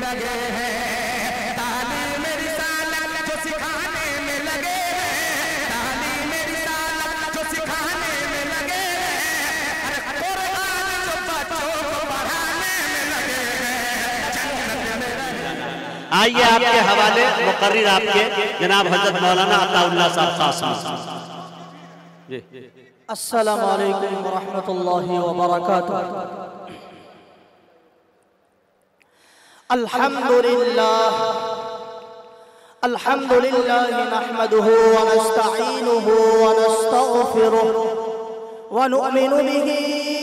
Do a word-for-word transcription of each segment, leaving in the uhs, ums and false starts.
لگے ہیں، تعلیم رسالت جو سکھانے میں لگے ہیں، تعلیم رسالت جو سکھانے میں لگے ہیں، قرآن جو بچوں کو پڑھانے میں لگے ہیں، جنت میں۔ آئیے آپ کے حوالے مقرر آپ کے جناب حضرت مولانا عطا اللہ صاحب قاسم۔ السلام علیکم ورحمۃ اللہ وبرکاتہ۔ الحمدللہ الحمدللہ نحمده ونستعینه ونستغفره ونؤمن به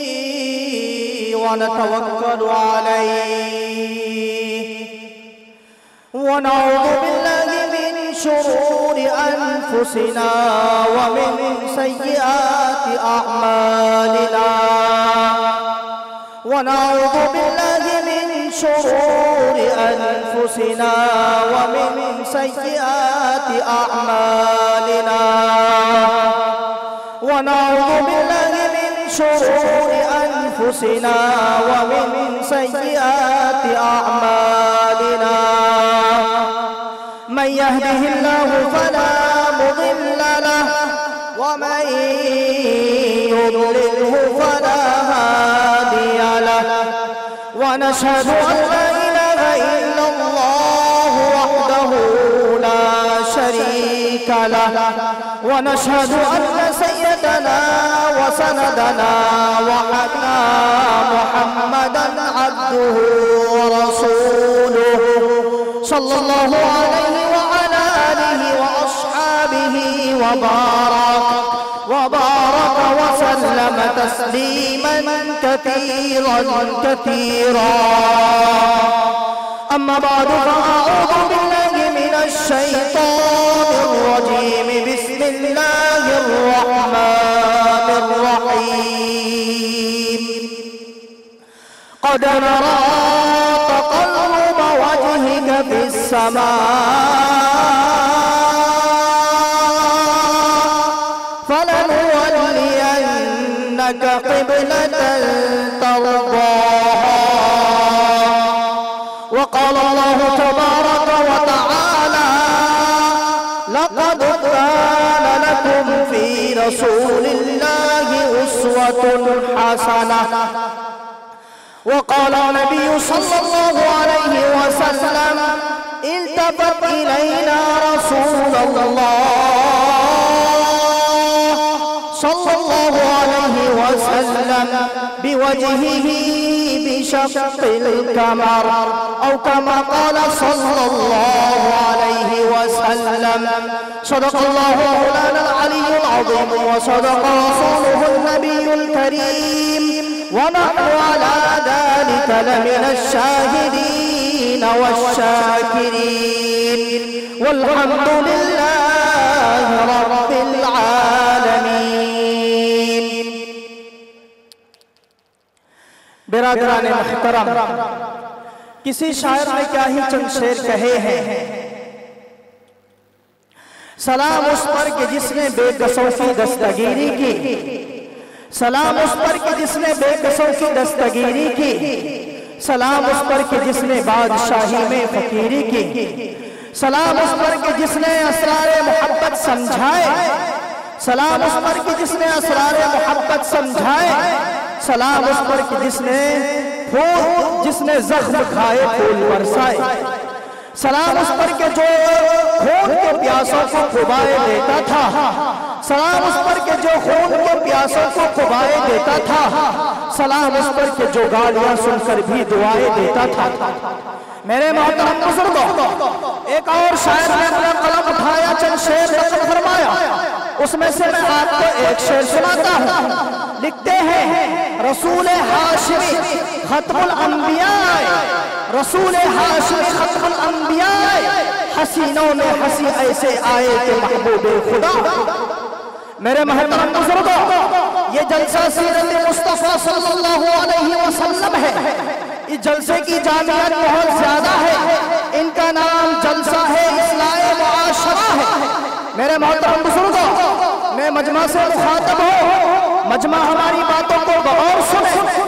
ونتوکل علیہ ونعوذ باللہ من شرور انفسنا ومن سیئات اعمالنا ونعوذ باللہ من شرور انفسنا ومن سیئات اعمالنا ونعوذ باللہ من شرور انفسنا ومن سیئات اعمالنا من يهده الله فلا مضل له ومن يضلله فلا هادي له ونشهد أن لا إله إلا الله وحده لا شريك له ونشهد أن سيدنا وسندنا وحبنا محمدا عبده ورسوله صلى الله عليه وعلى آله وأصحابه وبارك وبارك وسلم تسليما كثيرا كثيرا أما بعد فأعوذ بالله من الشيطان الرجيم بسم الله الرحمن الرحيم قد نرى تقلب وجهك في السماء فلنولينك قبلة ترضاها وقال الله تبارك وتعالى لقد كان لكم في رسول الله أسوة حسنة وقال النبي صلى الله عليه وسلم التفت إلينا رسول الله صلى الله عليه وسلم بوجهه بشق القمر أو كما قال صلى الله عليه وسلم صدق الله مولانا العلي العظيم وصدق رسوله النبي الكريم ونحن على ذلك لمن الشاهدين والشاكرين والحمد لله رب العالمين۔ برادران محترم، کسی شاعر نے کیا ہی چند شعر کہے ہیں۔ سلام اس پر کہ جس نے بے قصوں کی دستگیری کی، سلام اس پر کہ جس نے بے قصوں کی دستگیری کی، سلام اس پر کہ جس نے بادشاہی میں فقیری کی، سلام اس پر کہ جس نے اسرار محبت سمجھائے، سلام اس پر کہ جس نے اسرار محبت سمجھائے، سلام اس پر کہ جس نے پھول جس نے زخم کھائے پھول برسائے، سلام اس پر کہ جو خون کے پیاسوں کو کھبائے دیتا تھا، سلام اس پر کہ جو خون کے پیاسوں کو کھبائے دیتا تھا، سلام اس پر کہ جو گالیاں سن کر بھی دعائیں دیتا تھا۔ میرے محترم بزرگوں، ایک اور شاعر نے اپنا قلم اٹھایا، چند شعر نقل فرمایا، اس میں سے میں آپ کو ایک شعر سناتا ہوں۔ لکھتے ہیں رسول ہاشمی ختم الانبیاء، رسول ہاشمی ختم الانبیاء، حسینوں میں ہنسی ایسے آئے کہ محبوب خدا۔ میرے محترم بزرگوں، یہ جلسہ سیرت مصطفیٰ صلی اللہ علیہ وسلم ہے۔ اس جلسے کی جامعیت بہت زیادہ ہے، ان کا نام جلسہ ہے اصلاح معاشرہ ہے۔ میرے محترم بزرگوں، میں مجمع سے مخاطب ہوں، مجمع ہماری باتوں کو غور سنے اور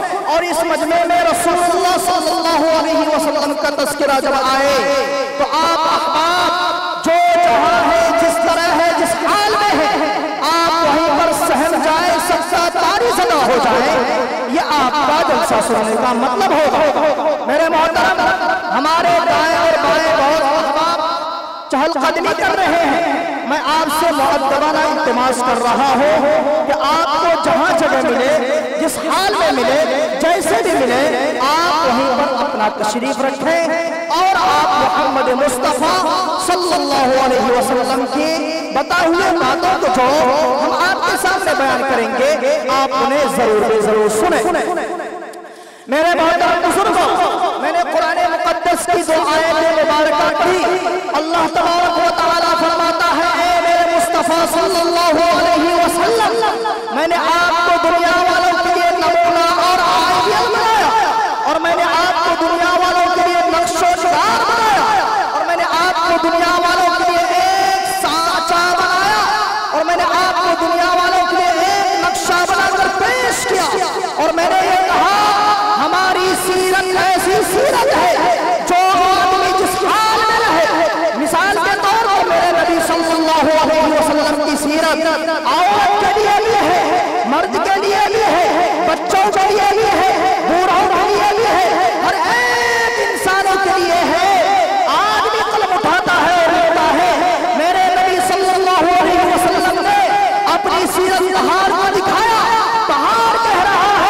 इस मजमे में रसूलुल्लाह सल्लल्लाहु अलैहि वसल्लम का तज़किरा जब आए तो आप अहबाब जो जहाँ है, जिस तरह है, जिस हाल में है, आप वहीं पर सहम जाए, सबका तारी सदा हो जाए, ये आपका जलसा सुनने का मतलब होगा। मेरे मोहतरम, हमारे दाएं और बाएं बहुत अहबाब चहलकदमी कर रहे हैं। मैं आपसे मुअद्दबाना इल्तिमास कर रहा हूँ कि आपको जहाँ जगह मिले, जिस हाल में मिले, जैसे भी मिले, आप वहीं पर अपना तशरीफ रखें और आप मोहम्मद मुस्तफ़ा सल्लल्लाहु अलैहि वसल्लम की बताए हुए बातों को जो हम आपके सामने बयान करेंगे, आप उन्हें जरूर जरूर सुने। मेरे मोहतरम बुजुर्गों, मैंने कुरान मुक़द्दस की दो आयतें मुबारका पढ़ी। अल्लाह तबारक व तआला फरमाता है, ए मेरे मुस्तफ़ा सल्लल्लाहु अलैहि वसल्लम, मैंने आपको दुनिया वालों के लिए नमूना और आइडियल बनाया, और मैंने आपको दुनिया वालों के लिए नक्शो निगार बनाया, और मैंने आपको दुनिया वालों के लिए एक साचा बनाया, और मैंने आपको दुनिया वालों के लिए एक नक्शा बनाकर पेश किया। और मैंने ये कहा, हमारी सीरत ऐसी सीरत है जो आदमी जिस हाल में रहे, मिसाल के तौर पर मेरे नबी सल्लल्लाहु अलैहि वसल्लम की सीरत औरत के लिए भी है, मर्द के लिए भी है, बच्चों के लिए भी है, बूढ़ों के लिए भी है, हर एक इंसानों के लिए है। आदमी कलम उठाता है, रोता है, मेरे नबी सल्लल्लाहु अलैहि वसल्लम ने अपनी सीरत पहाड़ को दिखाया। पहाड़ कह रहा है,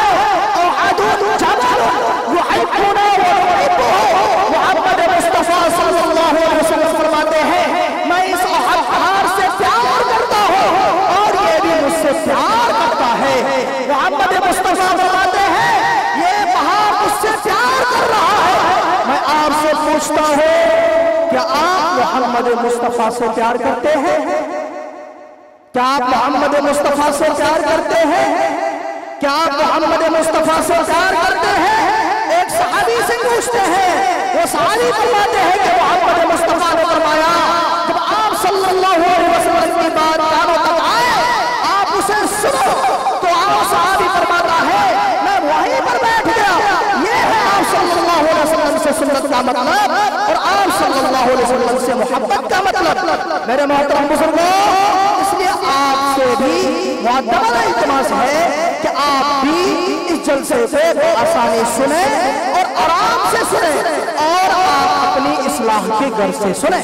मोहम्मद मुस्तफ़ा सल्लल्लाहु अलैहि वसल्लम फरमाते हैं, मैं इस पहाड़ से प्यार करता हूँ और ये भी मुझसे प्यार करता है। मोहम्मद मुस्तफ़ा फरमाते हैं, ये पहाड़ मुझसे प्यार कर रहा है। मैं आपसे पूछता हूँ, क्या आप मोहम्मद मुस्तफ़ा से प्यार करते हैं? क्या आप मोहम्मद मुस्तफ़ा से प्यार करते हैं? क्या आप मोहम्मद मुस्तफ़ा से प्यार करते हैं? एक सहाबी से पूछते हैं, वो सहाबी फरमाते हैं कि मोहम्मद मुस्तफ़ा ने फरमाया, जब आप सल्लल्लाहु अलैहि वसल्लम की बात कानों तक आए, आप उसे सुनो। तो आप सहाबी फरमाता है, मैं वहीं पर बैठ गया। ये है आप सल्लल्लाहु अलैहि वसल्लम से सुन्नत का मतलब और आप सल्लल्लाहु अलैहि वसल्लम से मोहब्बत का मतलब। मेरे मोहतरम बुजुर्गों, इसलिए आपसे भी मुअद्दबाना इल्तिमास है कि आप भी इस जलसे को आसानी सुने और आराम से सुने और आप अपनी इस्लाह के घर से सुने।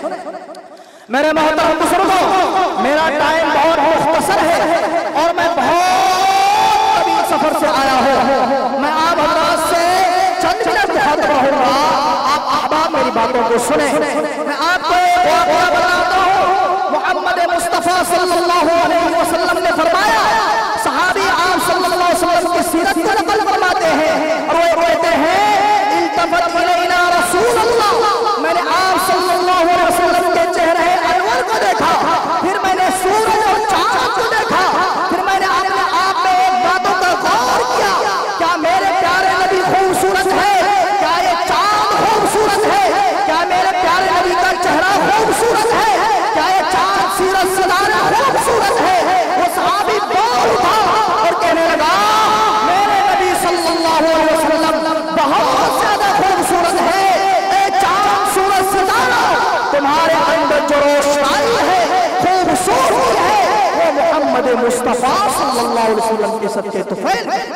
मेरे मोहतरम बुजुर्गों, मेरा टाइम बहुत मुख्तसर है और मैं बहुत तवील सफर से आया हूँ। मैं आप हज़रात से चंद मिनट मुखातब रहूंगा, आप अहबाब मेरी बातों को सुने। मैं आपको एक वाक़या बताता हूँ। मोहम्मद मुस्तफ़ा सल्लल्लाहु अलैहि वसल्लम ने फरमाया, सहाबी आप सल्लल्लाहु अलैहि वसल्लम की सीरत को नकल फरमाते हैं और वो कहते हैं, इल्तफत इलैना रसूलुल्लाह, मैंने आप सल्लल्लाहु अलैहि वसल्लम के चेहरे अनवर को देखा, फिर मैंने सूरज और चांद को देखा, फिर मैंने अपने आप में एक बातों का गौर किया, क्या मेरे प्यारे नबी खूबसूरत है? क्या ये चांद खूबसूरत है? क्या मेरे प्यारे नबी का चेहरा खूबसूरत है? क्या ये चांद सीरत सदाना खूबसूरत है? वो सहाबी बोल उठा और कहने लगा, मेरे नबी सल्लल्लाहु अलैहि वसल्लम बहुत ज्यादा खूबसूरत है। ए चांद सूरज सितारा, तुम्हारे अंदर जो रोशनाई है, खूबसूरती है, वो मोहम्मद मुस्तफ़ा सल्लल्लाहु अलैहि वसल्लम के सच्चे तुफैल है।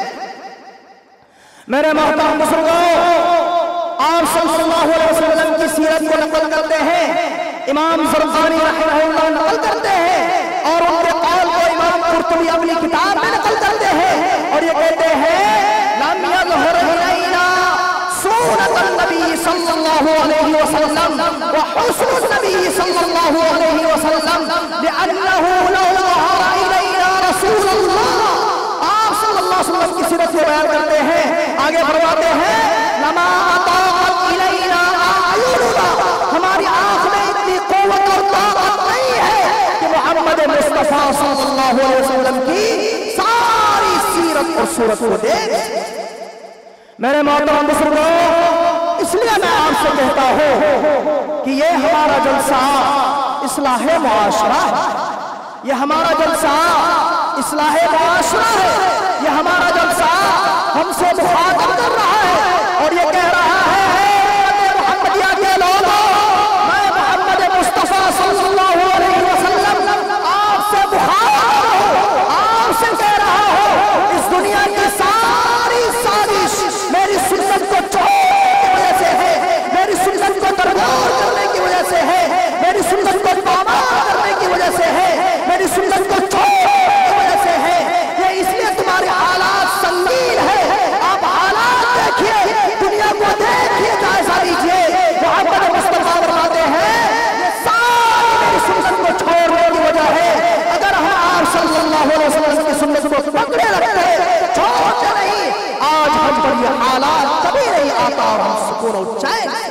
मेरे मोहतरम बुजुर्गों, आप सल्लल्लाहु अलैहि वसल्लम की सीरत को नकल करते हैं, इमाम ज़रक़ानी रहमहुल्लाह नकल करते हैं और उनके कौल को इमाम कुर्तुबी अपनी किताब में नकल करते हैं और ये कहते हैं, लम यज़हर इलैना सूरतुन नबी सल्लल्लाहु अलैहि वसल्लम व हुस्नुन नबी सल्लल्लाहु अलैहि वसल्लम लिअन्नहु लौ ज़हरा इलैना रसूलुल्लाह। आप सल्लल्लाहु अलैहि वसल्लम की सीरत को बयान करते हैं, आगे फरमाते हैं, लमा अताक़त इलैना आयुनुना, हमारी आँख में इतनी क़ुव्वत और ताक़त नहीं है कि मोहम्मद मुस्तफ़ा सल्लल्लाहु अलैहि वसल्लम की सारी सीरत और सूरत को देख। मेरे मोहतरम बुजुर्गों, इसलिए मैं आपसे कहता हूँ कि ये हमारा जलसा इस्लाह मुआशरा है। یہ ہمارا جلسہ اصلاح معاشرہ ہے، یہ ہمارا جلسہ ہم سے مخاطب کر رہا ہے اور یہ کہہ رہا ہے محمدیہ کے لوگوں، میں محمد مصطفیٰ صلی اللہ علیہ وسلم آپ سے مخاطب ہوں، آپ سے کہہ رہا ہوں اس دنیا کی ساری سازش میری سنت کو چھوڑنے کی وجہ سے ہے، میری سنت کو درگور کرنے کی وجہ سے ہے، میری سنت کو پامال کرنے کی وجہ سے ہے، میری سنت کو چھوڑنے کی وجہ سے ہے، یہ اس لیے تمہارے حالات سنگین ہے، آپ حالات دیکھیے، دنیا کو دیکھیے، جائزہ لیجیے، محمد مصطفیٰ فرماتے ہیں یہ ساری میری سنت کو چھوڑنے کی وجہ ہے، اگر ہم آپ صلی اللہ علیہ وسلم کی سنت کو پکڑے رکھتے چھوڑتے نہیں، آج ہم پر یہ حالات کبھی نہیں آتا اور ہم سکون و چین سے۔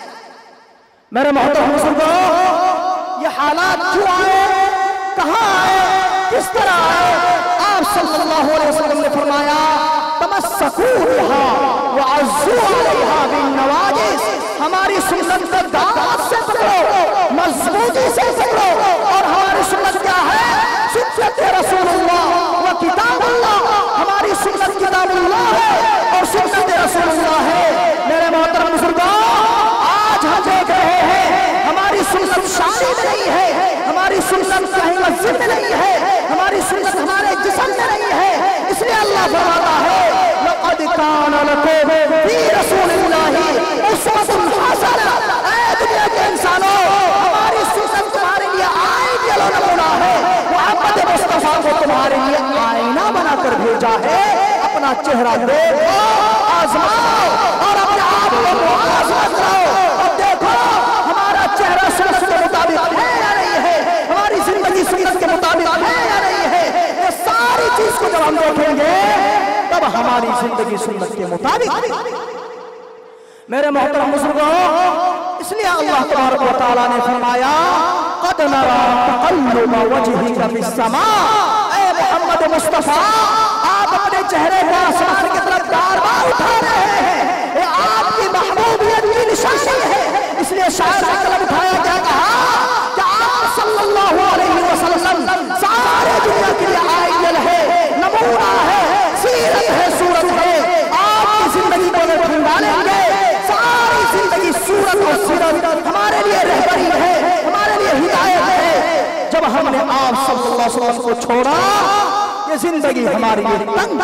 میرے محترم بزرگوں، یہ حالات کیوں آئے، کہاں آئے، کس طرح آئے؟ آپ صلی اللہ علیہ وسلم نے فرمایا تمسکوا بہا وعضوا علیہا بالنواجذ، ہماری سنت کو دامن سے پکڑو، مضبوطی سے پکڑو، اور ہماری سنت کیا ہے؟ سنت رسول اللہ و کتاب اللہ، ہماری سنت کتاب اللہ ہے اور سنت رسول اللہ ہے۔ میرے محترم بزرگوں، آج ہم دیکھ رہے ہیں ہماری سنت شادی میں نہیں ہے، ہماری سنت کہیں مسجد میں نہیں ہے، ہماری سنت ہمارے جسم میں نہیں ہے، اس لیے اللہ فرماتا ہے لقد کان لکم فی رسول اللہ اسوۃ حسنہ، اے دنیا کے انسانوں، ہماری سنت تمہارے لیے آئیڈیل و نمونہ ہے، محمد مصطفیٰ کو تمہارے لیے آئینہ بنا کر بھیجا ہے، اپنا چہرہ دیکھو، آزماؤ اور اپنے آپ کو موازنہ کرو اور دیکھو ہمارا چہرہ سنت کے مطابق ہے یا نہیں ہے، ہماری زندگی سنت کے مطابق ہے یا نہیں ہے، یہ ساری چیز کو جب ہم دیکھیں گے تب ہماری زندگی سنت کے مطابق۔ میرے محترم بزرگوں، اس لیے اللہ تبارک و تعالیٰ نے فرمایا قد نرى تقلب وجهك في السماء، اے محمد مصطفیٰ آپ اپنے چہرے کو آسمان کی طرف بار بار اٹھا رہے ہیں، یہ آپ کی محبوبیت کی نشانی ہے، اس لیے شاعر نے قلم اٹھایا، کیا کہا کہ آپ صلی اللہ علیہ وسلم سارے دنیا کے لیے آئیڈیل ہے، نمونہ ہے، سیرت ہے، صورت ہے، آپ کی زندگی کو اگر ڈھونڈالیں گے ساری زندگی صورت اور سیرت ہمارے لیے رہبری ہے، ہمارے لیے ہدایت ہے۔ جب ہم نے آپ صلی اللہ علیہ وسلم کو چھوڑا یہ زندگی ہمارے لیے تنگ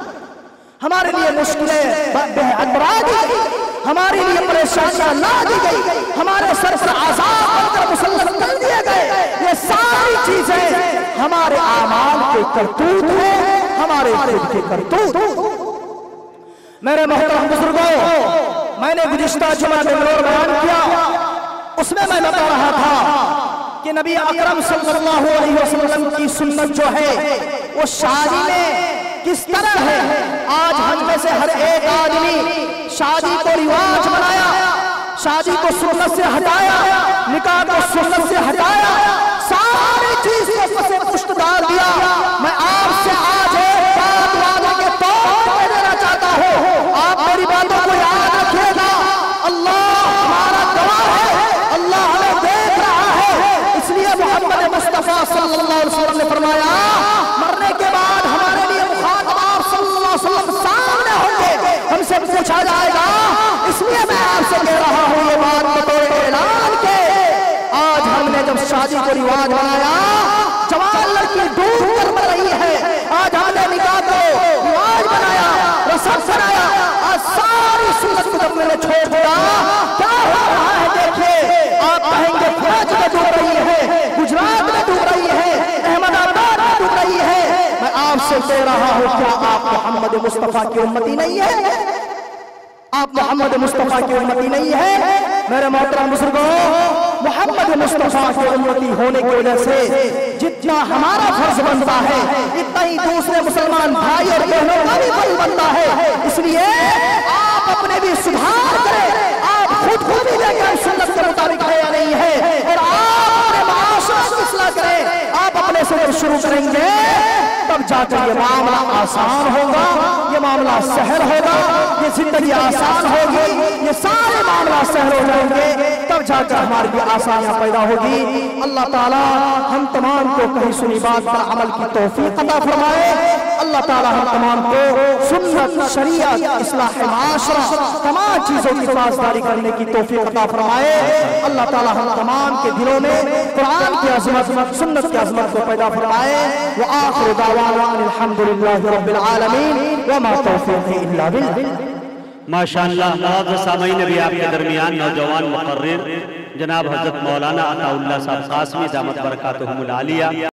ہمارے لیے مشکلیں بے ادبرا دی گئی، ہمارے لیے پریشانیاں لا دی گئی، ہمارے سر سے عذاب بن کر مسلط کر دیے گئے، یہ ساری چیزیں ہمارے اعمال کے کرتوت ہیں، ہمارے خود کے کرتوت۔ میرے محترم بزرگوں، میں نے گزشتہ جمعہ بنگلور بیان کیا، اس میں میں بتا رہا تھا کہ نبی اکرم صلی اللہ علیہ وسلم کی سنت جو ہے وہ شادی میں کس طرح ہے۔ آج ہم میں سے ہر ایک آدمی شادی کو رواج بنایا، شادی کو سنت سے ہٹایا، نکاح کو سنت سے ہٹایا، ساری چیز کو پسے پشت ڈال دیا۔ میں آپ سے آج ایک بات وعدے کے طور پہ دینا چاہتا ہوں، آپ میری باتوں کو یاد رکھیے گا، اللہ ہمارا گواہ ہے، اللہ ہمیں دیکھ رہا ہے، اس لیے محمد مصطفیٰ صلی اللہ علیہ وسلم نے فرمایا مرنے کے بعد ہمارے لیے مخاطب آپ صلی اللہ علیہ وسلم سامنے ہوں گے، ہم سے پوچھا جائے گا، اس لیے میں آپ سے کہہ رہا ہوں یہ بات بطور اعلان کے، آج ہم نے جب شادی کو رواج بنایا، جوان لڑکی ڈوب کر مر رہی ہے، آج ہم نے نکاح کو رواج بنایا، رسم بنایا، آج ساری سنت کو جب میں نے چھوڑ دیا، کیا ہو رہا ہے دیکھیے، آپ کہیں گے فوج میں ڈوب رہی ہے، گجرات میں ڈوب رہی ہے، احمد آباد میں ڈوب رہی ہے، میں آپ سے کہہ رہا ہوں کیا آپ محمد مصطفیٰ کی امتی نہیں ہے؟ آپ محمد مصطفیٰ کی امتی نہیں ہے؟ میرے محترم بزرگوں، محمد مصطفیٰ کی امتی ہونے کی وجہ سے جتنا ہمارا فرض بنتا ہے اتنا ہی دوسرے مسلمان بھائی اور بہنوں کا بھی فرض بنتا ہے، اس لیے آپ اپنے بھی سدھار کریں، آپ خود خود بھی دیکھیں سنت کے مطابق ہے یا نہیں ہے، اور آپ اپنے معاشرہ کی اصلاح کریں، آپ اپنے سے جب شروع کریں گے تب جا کر یہ معاملہ آسان ہوگا، یہ معاملہ سہل ہوگا، یہ زندگی آسان ہوگی، یہ سارے معاملہ سہل ہو جائیں گے، تب تب جا کر ہماری بھی آسانیاں پیدا ہوگی۔ اللہ تعالیٰ ہم تمام کو کہیں سنی بات پر عمل کی توفیق عطا فرمائے۔ اللہ تعالیٰ ہم تمام کو سنت، شریعت، اصلاح معاشرہ، تمام چیزوں کی پاسداری کرنے کی توفیق عطا فرمائے۔ اللہ تعالیٰ ہم تمام کے دلوں میں قرآن کی عظمت، سنت کی عظمت کو پیدا فرمائے۔ وآخر دعوانا الحمدللہ رب العالمین وما توفیقی الا باللہ۔ ماشاءاللہ معزز سامعین، ابھی آپ کے درمیان نوجوان مقرر جناب حضرت مولانا عطا اللہ صاحب قاسمی دامت برکاتہم العالیہ